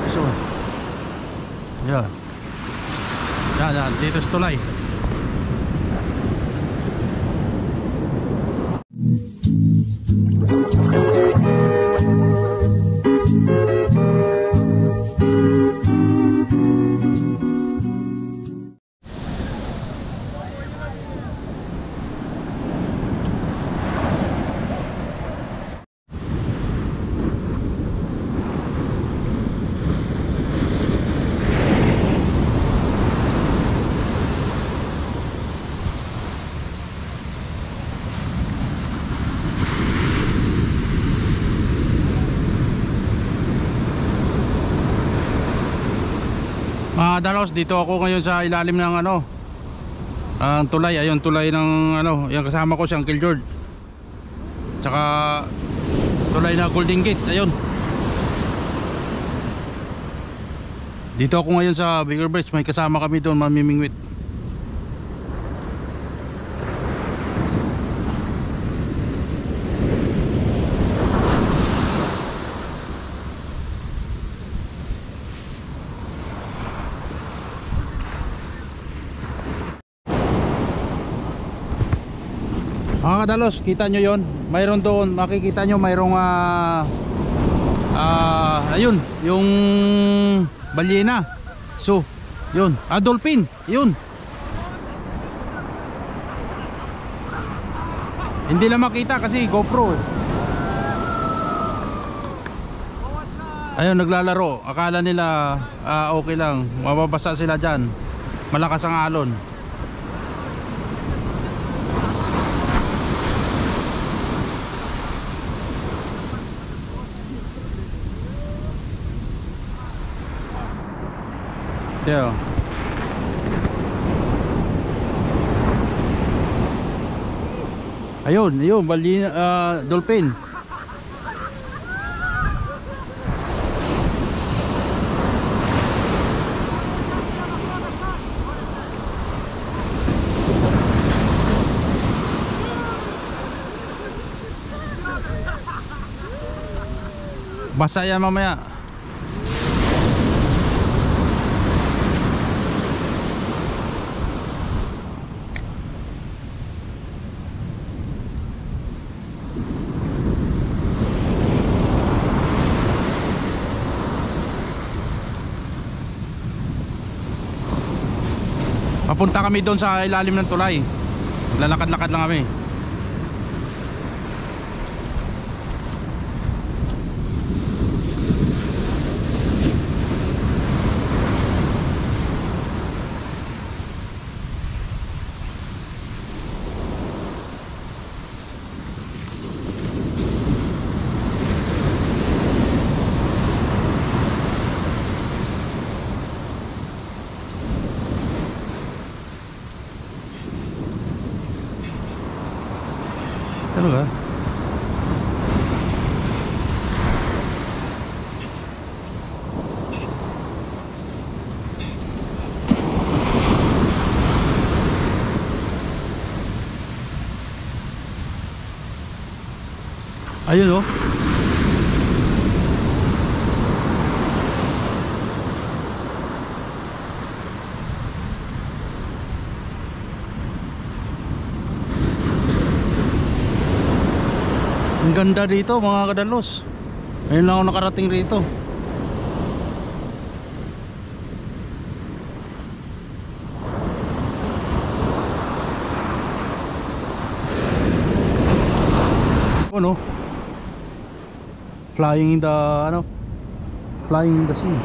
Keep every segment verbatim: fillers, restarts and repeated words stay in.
So, yan. Yan, yan. Dito sa tulay. Mga dalos, dito ako ngayon sa ilalim ng ano, ang tulay. Ayun, tulay ng ano, yung kasama ko si Uncle George, tsaka tulay na Golden Gate. Ayun, dito ako ngayon sa Bigger Bridge. May kasama kami doon, mamimingwit. Mga kadalos, kita nyo yon, mayroon doon, makikita nyo mayroong uh, uh, ayun, yung balyena. So, yun, ah, dolphin, yun. Hindi lang makita kasi GoPro eh. Ayun, naglalaro. Akala nila uh, okay lang, mababasa sila dyan. Malakas ang alon. Yeah. Ayun, ayun, bali uh, dolphin. Basa yan mamaya. Papunta kami doon sa ilalim ng tulay. Lalakad-lakad lang kami. Talaga? Ayun oh. Ang ganda dito mga kadalos. Ngayon lang ako nakarating rito. Ano? Flying in the ano? Flying in the sea.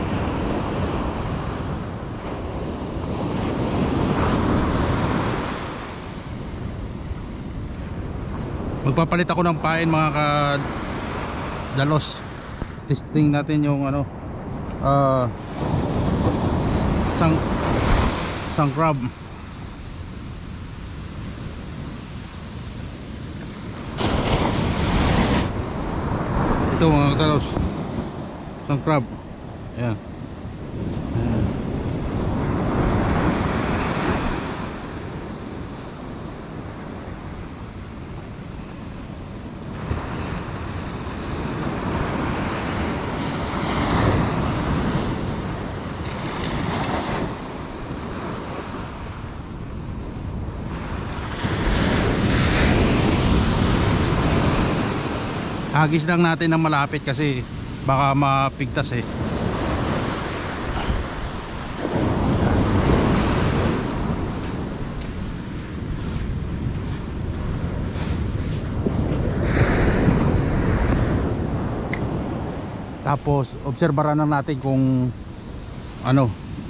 Magpapalit ako ng pain mga kadalos. Testing natin yung ano, uh, sang sang crab. Ito mga kadalos, sang crab. Ayan. Hagis lang natin ng malapit kasi baka mapigtas eh. Tapos obserbaran na natin kung ano.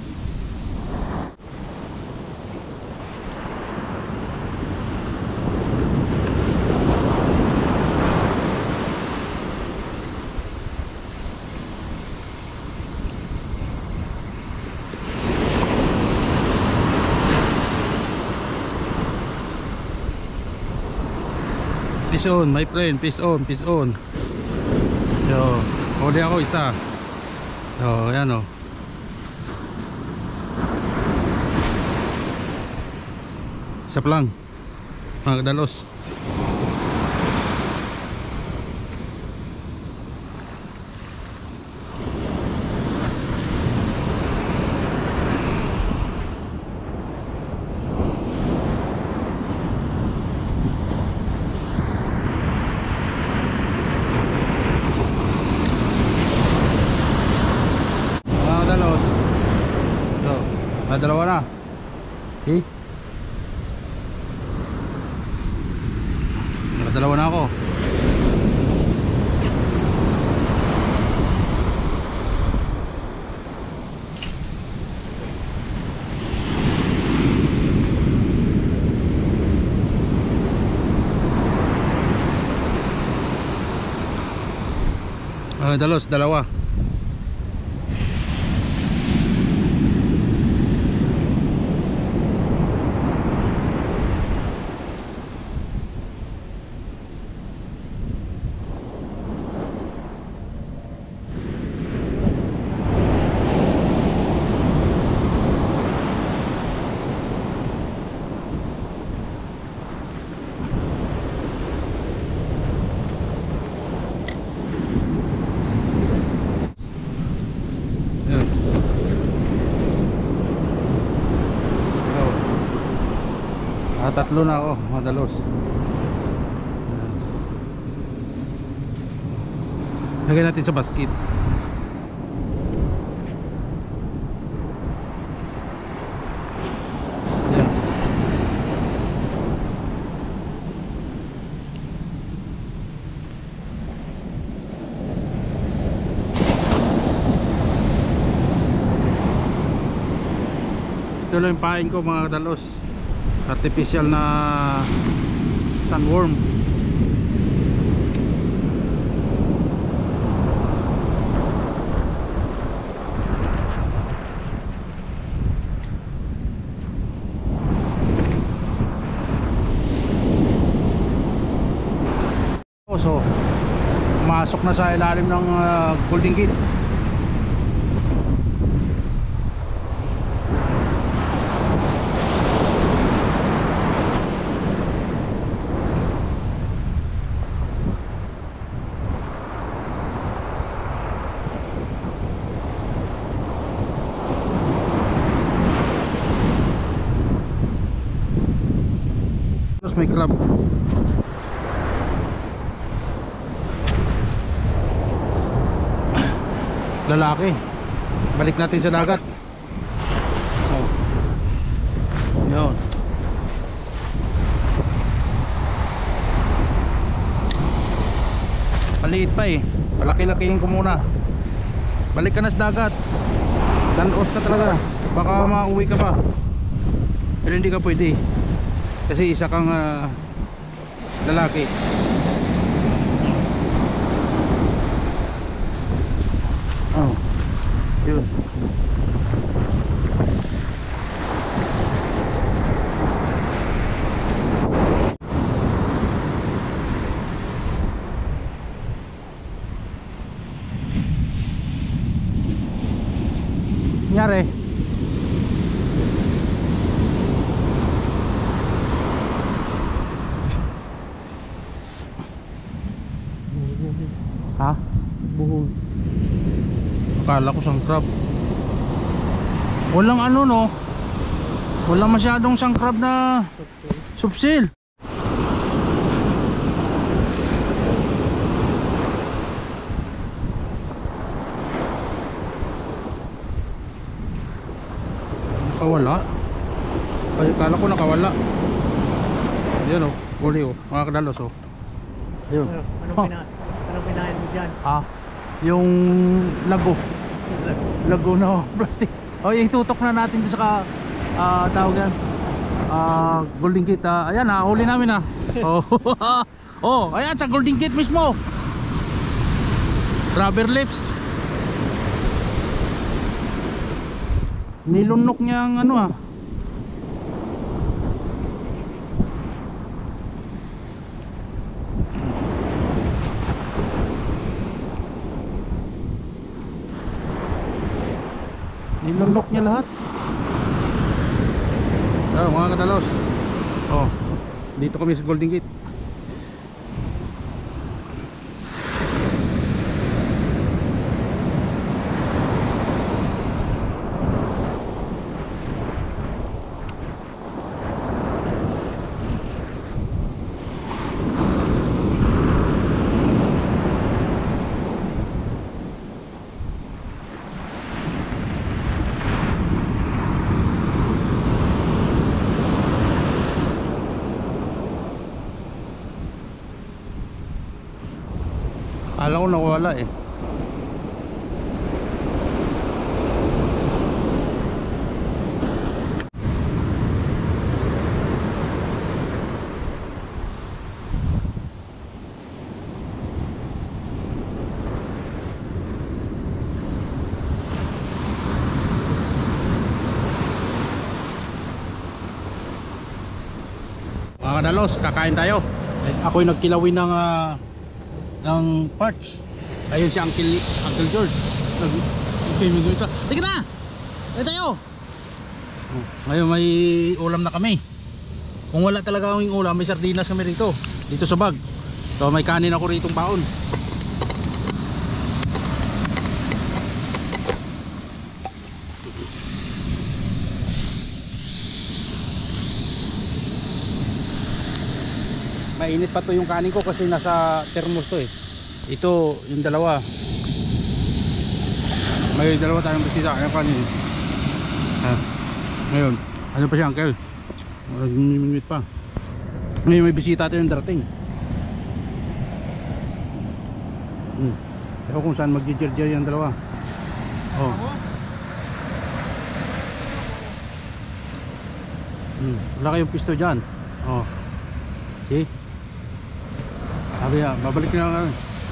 Peace on my friend, peace on, peace on. Yo, huli ako isa. Yo, yan o. Isa pa lang, mga kadalos. Ah, dalawa na. Okay. Nakadalawa na ako. Ah, dalos, dalawa. Ah, tatlo na ako, madalos. Lagay natin sa basket. Yan. Ito lang yung pain ko mga kadalos. Artificial na sandworm. So, masok na sa ilalim ng uh, Golden Gate. May crab. Lalaki. Balik natin sa dagat. Oh. Yun. Maliit pa eh. Palaki-lakihin ko muna. Balik ka na sa dagat. Tanos ka talaga. Baka mauwi ka pa. Pero hindi ka pwede. Kasi isa kang uh, lalaki. Oh, yun. Nangyari? Ha? Buhol. Akala ko sangkrab. Walang ano no. Walang masyadong sangkrab na subsil. Nakawala. Ay, kala ko nakawala. Ayun oh, huli oh, mga kadalos oh. Ayun. Ano, anong, Oh. pina, anong pinain mo dyan? Ah, yung lago. Lago na oh, plastic. Oh, itutok na natin doon sa ah tawag yan. Ah, golden gate. Ah, ayan ah, huli namin ah. Oh. Oh, ayan sa golden gate mismo. Rubber lips. Nilunok niya ang ano ah. Nilunok niya lahat. Oh, mga kadalos. Oh, dito kami sa Golden Gate. Akala ko nawala eh. Mga kadalos, kakain tayo. Eh, ako'y nagkilawin ng ah, ng parts. Ayun si Uncle Uncle George. Nag okay, may ito. Tika na. Dito tayo. Oh, ngayon may ulam na kami. Kung wala talaga kaming ulam, may sardinas kami rito. Dito sa bag. So may kanin ako rito baon. Mainit pa to yung kanin ko kasi nasa thermos to eh. Ito yung dalawa. May dalawa tayong bisita. Ayan kanin. Ha. Ngayon, ano pa siya uncle? Nagmimimit pa. Ngayon may bisita tayong darating. Hmm. Ewan kung saan mag-jerjer yung dalawa. Oh. Hmm. Wala kayong pisto dyan. Oh. Okay. Sabi ya, babalik na lang.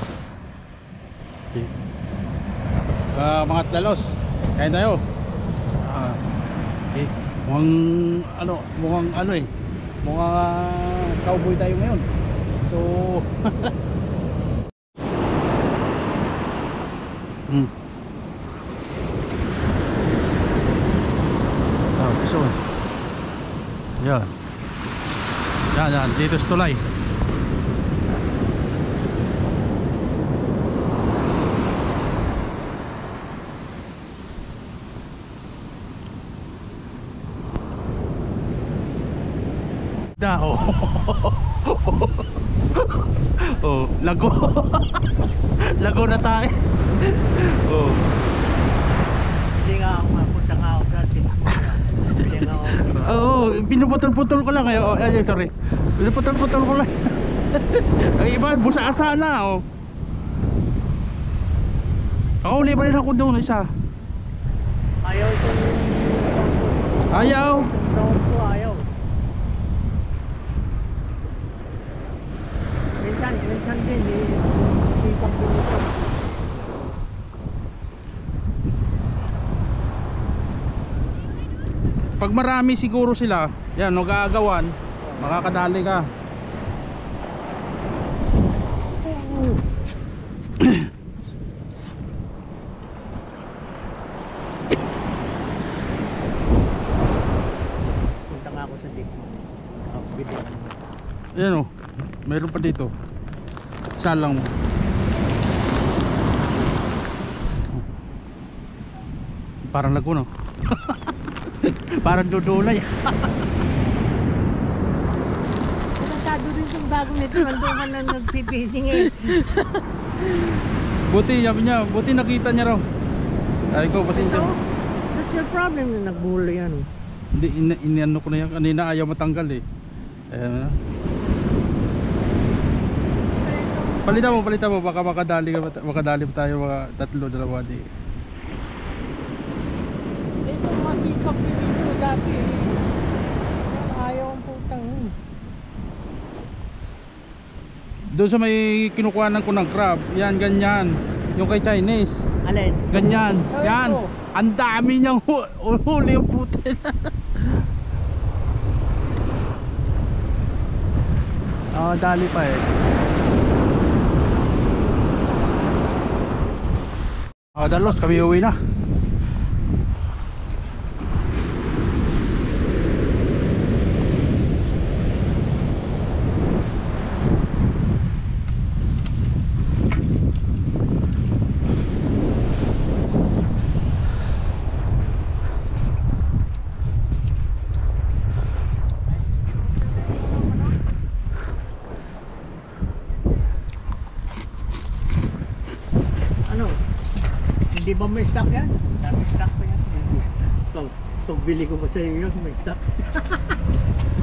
Okay. Uh, mga dalos, kain tayo. Uh, okay. Mukhang ano, mukhang ano eh. Mukhang uh, cowboy tayo ngayon. So Hmm. Oh, so. Yan. Yan, yan, dito sa tulay. Da, oh. Oh, lago. Lago na tayo. Oh. Hindi nga ako mapunta nga ako dati. Hindi nga ako. Oo, oh, pinuputol-putol ko lang ngayon. Oh, ay, sorry. Pinuputol-putol ko lang. Ang iba, busa-asa na, oh. Ako, uli pa rin ako doon, isa. Ayaw ito. Ayaw. Taon ko ayaw. Minsan, minsan din, eh, ipang din ito. Pag marami siguro sila, yan, nag-aagawan, makakadali ka. Punta nga ako sa dito. Ako, bitin. Yan o, mayroon pa dito. Isa lang mo. Parang Laguna. Parang dudulay. Pinagkado rin yung bagong nito. Nandun ka na nagpipising eh. Buti, sabi niya, buti nakita niya raw. Ay ko, pasensya. So, that's your problem na nagbulo yan. Hindi, in, inano ko na yan. Kanina ayaw matanggal eh. Ayan na. Palitan mo, palitan mo. Baka makadali, ka- makadali pa tayo mga tatlo, dalawa di. Ito masikap din ito dati eh. Yan, ayaw ang putang yun. Doon sa may kinukuhanan ko ng crab, yan ganyan. Yung kay Chinese, Alin? ganyan. Ay, Yan. ito. Ang dami niyang hu- huli yung putin. Oh, dali pa eh. Oh, dalos kami uwi na. Ano? Hindi ba may stock yan? Dami stock pa yan. Pag, pagbili ko pa sa iyo, may stock.